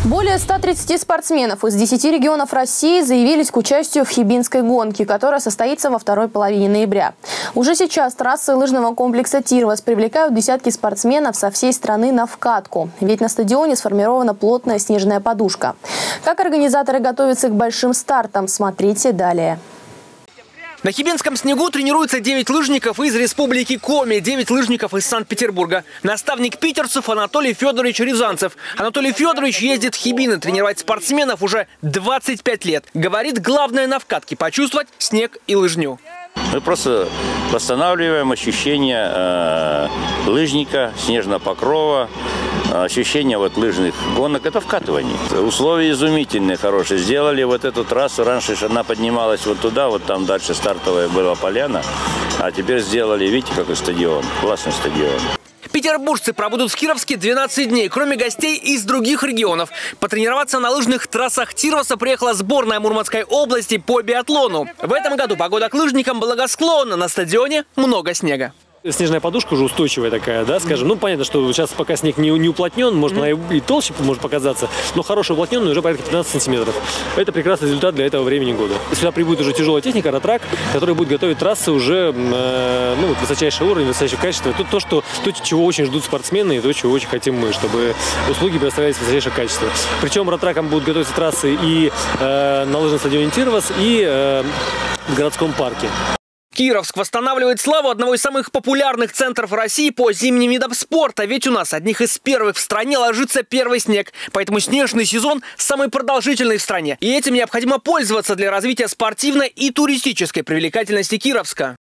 Более 130 спортсменов из 10 регионов России заявились к участию в Хибинской гонке, которая состоится во второй половине ноября. Уже сейчас трассы лыжного комплекса «Тирвас» привлекают десятки спортсменов со всей страны на вкатку. Ведь на стадионе сформирована плотная снежная подушка. Как организаторы готовятся к большим стартам, смотрите далее. На Хибинском снегу тренируются 9 лыжников из Республики Коми, 9 лыжников из Санкт-Петербурга. Наставник питерцев Анатолий Федорович Рязанцев. Анатолий Федорович ездит в Хибины тренировать спортсменов уже 25 лет. Говорит, главное на вкатке – почувствовать снег и лыжню. Мы просто восстанавливаем ощущения лыжника, снежного покрова, ощущения лыжных гонок. Это вкатывание. Условия изумительные, хорошие. Сделали вот эту трассу. Раньше она поднималась вот туда, вот там дальше стартовая была поляна. А теперь сделали, видите, какой стадион. Классный стадион. Петербуржцы пробудут в Кировске 12 дней, кроме гостей из других регионов. Потренироваться на лыжных трассах Тирваса приехала сборная Мурманской области по биатлону. В этом году погода к лыжникам благосклонна. На стадионе много снега. Снежная подушка уже устойчивая такая, да, скажем. Ну, понятно, что сейчас пока снег не уплотнен, может, она и толще может показаться, но хороший уплотненный уже порядка 15 сантиметров. Это прекрасный результат для этого времени года. Сюда прибудет уже тяжелая техника, ротрак, который будет готовить трассы уже, высочайший уровень, высочайшего качества. То, чего очень ждут спортсмены, и то, чего очень хотим мы, чтобы услуги предоставлялись высочайшего качества. Причем ротраком будут готовиться трассы и на лыжном стадионе Тирвас, и в городском парке. Кировск восстанавливает славу одного из самых популярных центров России по зимним видам спорта. Ведь у нас одних из первых в стране ложится первый снег. Поэтому снежный сезон самый продолжительный в стране. И этим необходимо пользоваться для развития спортивной и туристической привлекательности Кировска.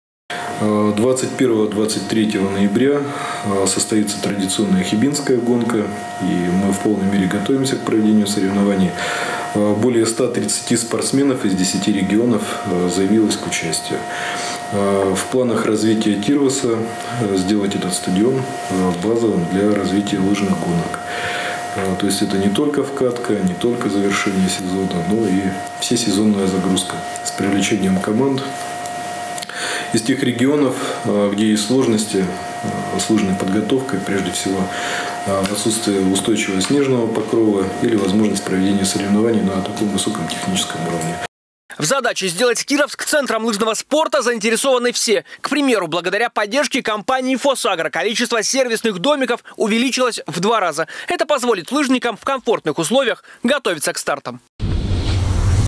21-23 ноября состоится традиционная Хибинская гонка. И мы в полной мере готовимся к проведению соревнований. Более 130 спортсменов из 10 регионов заявилось к участию. В планах развития Тирваса сделать этот стадион базовым для развития лыжных гонок. То есть это не только вкатка, не только завершение сезона, но и всесезонная загрузка с привлечением команд из тех регионов, где есть сложности с лыжной подготовкой, прежде всего отсутствие устойчивого снежного покрова или возможность проведения соревнований на таком высоком техническом уровне. В задаче сделать Кировск центром лыжного спорта заинтересованы все. К примеру, благодаря поддержке компании «Фосагро» количество сервисных домиков увеличилось в 2 раза. Это позволит лыжникам в комфортных условиях готовиться к стартам.